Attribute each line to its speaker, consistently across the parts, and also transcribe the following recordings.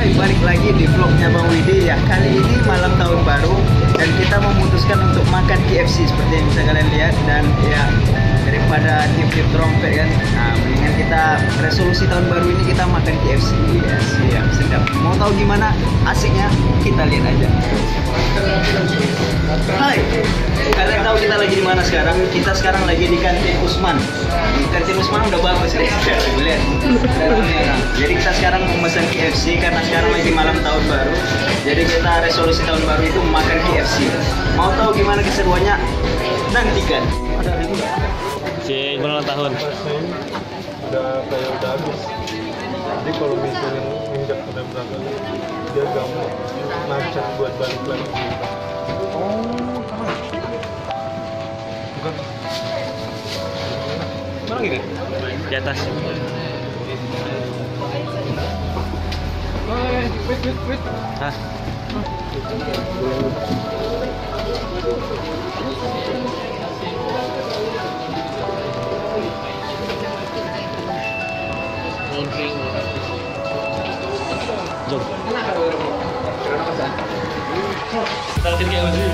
Speaker 1: Hai, balik lagi di vlognya Bang Widi ya. Kali ini malam tahun baru dan kita memutuskan untuk makan KFC seperti yang bisa kalian lihat. Dan ya, daripada tiup-tiup trompet kan, nah mendingan kita resolusi tahun baru ini kita makan KFC. Ya, siap, sedap. Mau tahu gimana asiknya? Kita lihat aja. Hai, kalian tahu kita lagi di mana sekarang? Kita sekarang lagi di kantin Usman. Kantin Usman udah bagus ya. Lihat. Jadi kita sekarang mau pesan KFC karena sekarang lagi malam tahun baru. Jadi kita resolusi tahun baru itu makan KFC. Mau tahu gimana keseruannya? Nantikan.
Speaker 2: Cik, ulang tahun.
Speaker 3: Udah habis. Jadi kalau misalnya nginjak udah berangkat, dia gampang macet buat balik lagi.
Speaker 2: Oh, kapan? Bukan. Mana gitu? Di atas. Wait. Hah? Jom. Starting kayak begini.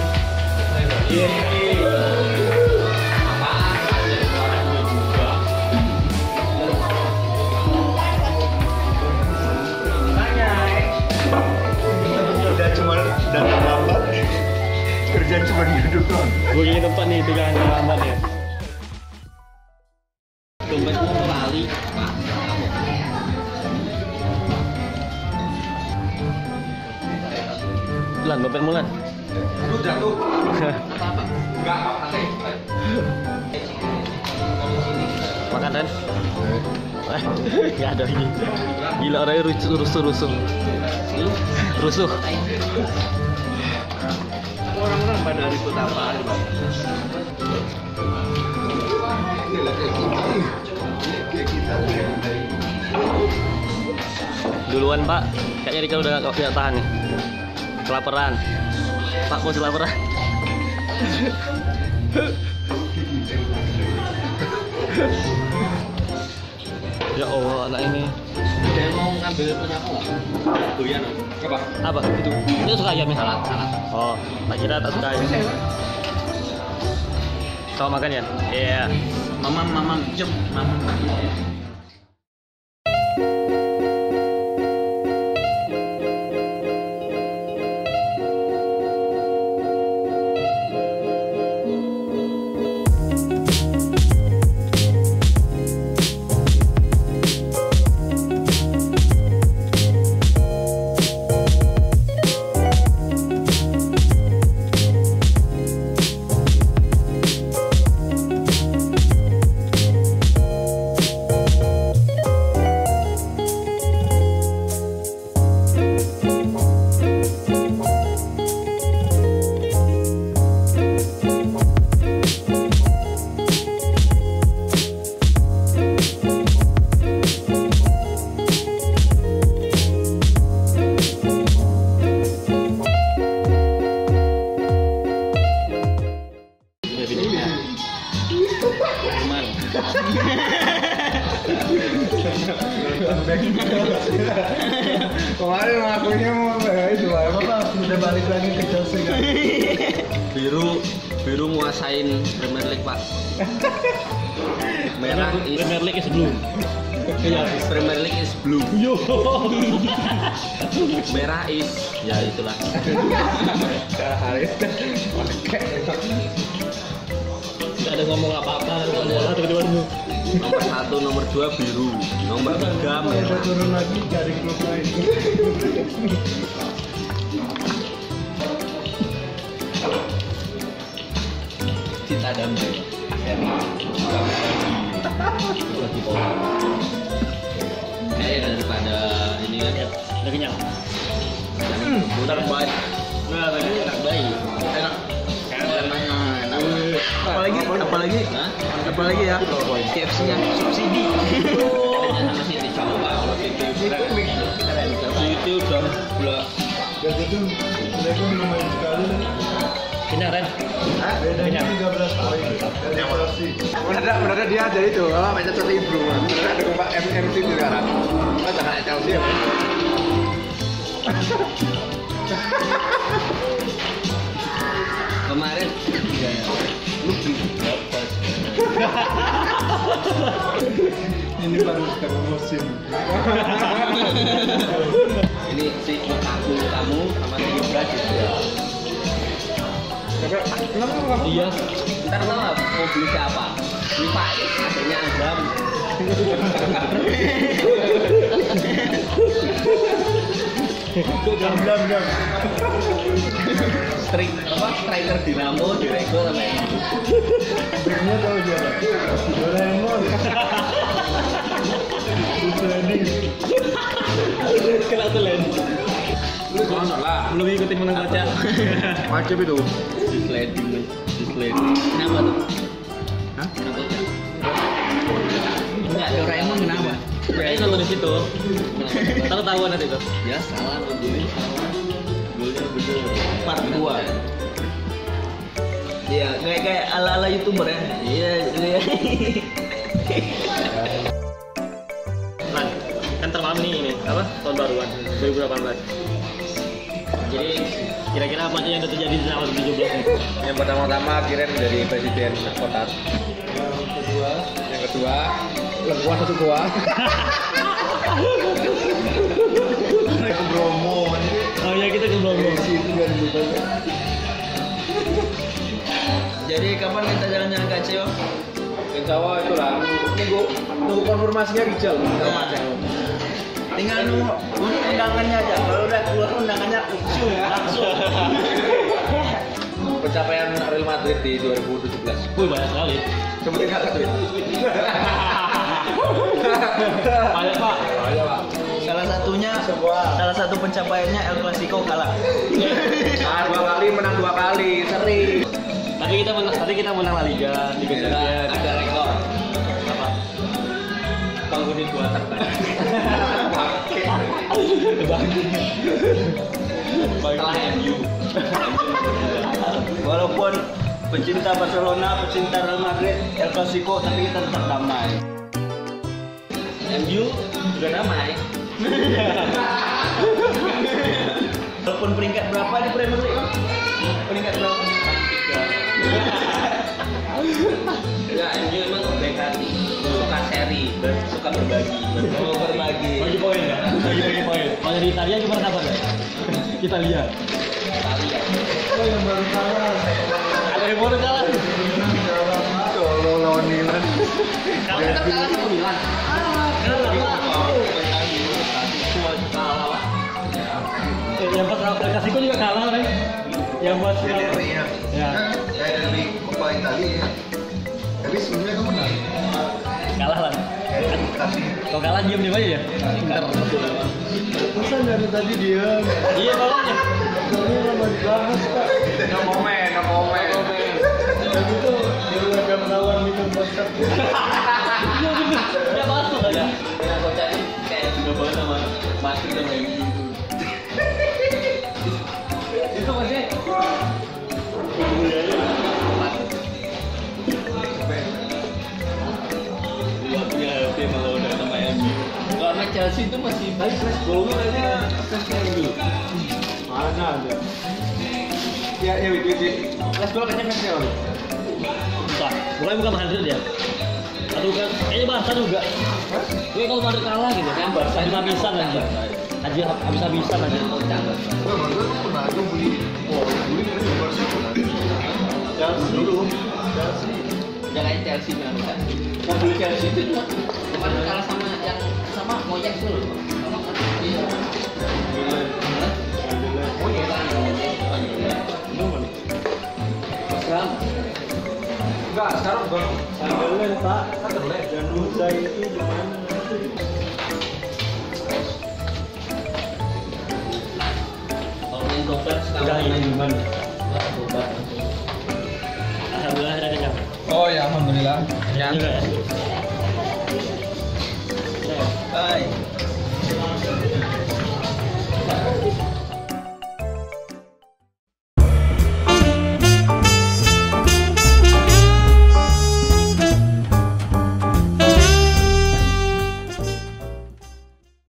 Speaker 1: Udah cuma datang lambat. Kerja cuma duduk doang.
Speaker 2: Gue ingin tempat nih pegangan lambat ya.
Speaker 4: Dompetmu lali.
Speaker 2: Lan, dompet mulan.
Speaker 4: Udah tuh. Enggak apa-apa.
Speaker 2: Makan Ren? Nggak ada lagi. Gila orangnya rusuh.
Speaker 4: Orang-orang pada ribut apaan, Bang?
Speaker 2: Duluan Pak, kayaknya Rika udah nggak tahan nih. Kelaparan. Pak bos kelaparan. Ya Allah, anak ini.
Speaker 4: Dia mau ngambil punya aku nggak? Doyan apa?
Speaker 2: Apa itu? Dia suka ayam ya?
Speaker 4: Salah.
Speaker 2: Oh, tak kira tak suka ayam. Kau makan ya? Iya.
Speaker 4: Mamam, jom, mamam.
Speaker 1: Kemarin ngakunya mau itu apa? Udah balik lagi ke Chelsea kan?
Speaker 4: Biru nguasain Premier League, Pak. Merah is
Speaker 2: Premier League is blue.
Speaker 4: Premier League is blue.
Speaker 2: Yo.
Speaker 4: Merah is ya itulah.
Speaker 1: Haris.
Speaker 2: Tidak ada ngomong apa-apa, ngomong bola tiba-tiba dulu.
Speaker 4: Nomor 1, nomor 2 biru, nomor 3 merah.
Speaker 1: Turun lagi dari klub lain.
Speaker 4: Kita damai. Daripada ini kan
Speaker 2: Udah kenyang.
Speaker 4: udah baik.
Speaker 2: Nah, tadi enak bayi.
Speaker 4: Enak.
Speaker 1: Apalagi ya? KFC yang subsidi.
Speaker 4: Sama sini coba kalau itu udah bulan.
Speaker 3: Itu mereka lumayan sekali.
Speaker 2: Kenyang Ren.
Speaker 3: Bedanya 13 poin dari Chelsea.
Speaker 1: Mendadak dia ada itu, baca Chelsea Bro. Mendadak ada Pak MC sekarang. Kita jangan Chelsea ya.
Speaker 4: Kemarin lu dapat.
Speaker 3: Ini baru sekarang musim.
Speaker 4: Ini si aku kamu sama si Ibra juga.
Speaker 3: Kenapa?
Speaker 2: Iya.
Speaker 4: Ntar tau nggak mau beli siapa? Beli Faiz, adanya Azam.
Speaker 3: Jam.
Speaker 4: Striker Dinamo direkrut sama MU.
Speaker 3: Backnya tahu siapa? Doraemon. Sliding.
Speaker 2: Kena selen. Belum ikutin menang baca.
Speaker 3: Wajib itu.
Speaker 4: Di sliding. Kenapa tuh?
Speaker 3: Hah?
Speaker 4: Kenapa tuh? Enggak, Doraemon kenapa?
Speaker 2: Kayaknya nonton di situ. Tahu tahuan nanti tuh.
Speaker 4: Ya salah golnya salah. Golnya bener.
Speaker 1: Part 2. Iya, kayak ala-ala YouTuber ya. Iya, iya.
Speaker 2: Nah, kan termalam nih ini apa? Tahun baruan 2018. Jadi kira-kira apa aja yang udah terjadi di tahun 2017 nih?
Speaker 3: Yang pertama-tama Kiren menjadi presiden Kotar. Yang kedua, lengkuas satu gua. Ke Bromo.
Speaker 2: Oh ya kita ke Bromo.
Speaker 1: Jadi kapan kita jalan-jalan ke Aceh?
Speaker 3: Insya Allah itulah. Tunggu konfirmasinya Rijal.
Speaker 1: Tinggal nunggu undangannya aja. Kalau udah keluar undangannya langsung.
Speaker 3: Pencapaian Real Madrid di 2017.
Speaker 2: Wih banyak sekali.
Speaker 3: Sebutin kata tweet.
Speaker 2: Banyak pak.
Speaker 1: Salah satu pencapaiannya El Clasico kalah.
Speaker 3: Dua kali menang 2 kali, seri.
Speaker 2: Tadi kita menang La Liga, Liga Champions.
Speaker 4: Ada rekor.
Speaker 2: Apa?
Speaker 4: Penghuni 2 terbaik. Setelah MU.
Speaker 1: Walaupun pecinta Barcelona, pecinta Real Madrid, El Clasico, tapi kita tetap damai.
Speaker 4: MU juga damai.
Speaker 1: Walaupun peringkat berapa di Premier League? Bang? Peringkat berapa?
Speaker 4: Ya MU emang baik hati, suka seri, suka berbagi.
Speaker 1: Oh, berbagi.
Speaker 2: Bagi poin ya? Bagi poin. Kalau di Italia gimana kabar ya? Kita lihat.
Speaker 4: Kalian.
Speaker 3: Oh yang baru kalah.
Speaker 2: Ada yang baru kalah.
Speaker 3: Kalau lawan Milan.
Speaker 4: Kalau kita kalah sama Milan.
Speaker 2: Yang pas El Clasico juga kalah kan? Yang pas ya
Speaker 3: Kayak dari Coppa Italia ya. Tapi sebenarnya kamu menang.
Speaker 2: kalah lah. Kalau kalah diam aja ya. Ntar.
Speaker 3: Masa dari tadi dia.
Speaker 2: Iya makanya.
Speaker 3: Ini lama dibahas Pak. No comment. Dan itu dia udah menawar minum podcast.
Speaker 2: Iya bener. Dia masuk aja.
Speaker 4: Nah, kocak ini kayak juga banget sama Madrid sama MU. Itu maksudnya nggak punya HP malah udah sama MU. Karena Chelsea itu masih baik flash golnya kayaknya flash MU.
Speaker 3: Mana ada? Ya Let's go kayaknya Messi loh.
Speaker 2: Bukan Madrid ya. Atau kan kayaknya Barca juga. Gue kalau Madrid kalah gitu.
Speaker 4: Yang Barca
Speaker 2: habis-habisan aja. Habis-habisan aja.
Speaker 3: Pernah tuh beli kan Barca pernah. Chelsea dulu.
Speaker 4: Jangan Chelsea dengan kita. Mobil Chelsea itu cuma kemarin kalah sama yang sama Moyes tuh loh. Iya. Oh iya kan. Sekarang
Speaker 3: Enggak, sekarang bukan Sunderland Pak. Sunderland dan Uzai itu di mana?
Speaker 4: kalau main dompet
Speaker 2: Udah
Speaker 4: sekarang
Speaker 2: ini
Speaker 4: main
Speaker 2: gimana?
Speaker 4: dompet.
Speaker 2: Alhamdulillah ada kenyang.
Speaker 3: Oh ya alhamdulillah.
Speaker 2: Juga ya.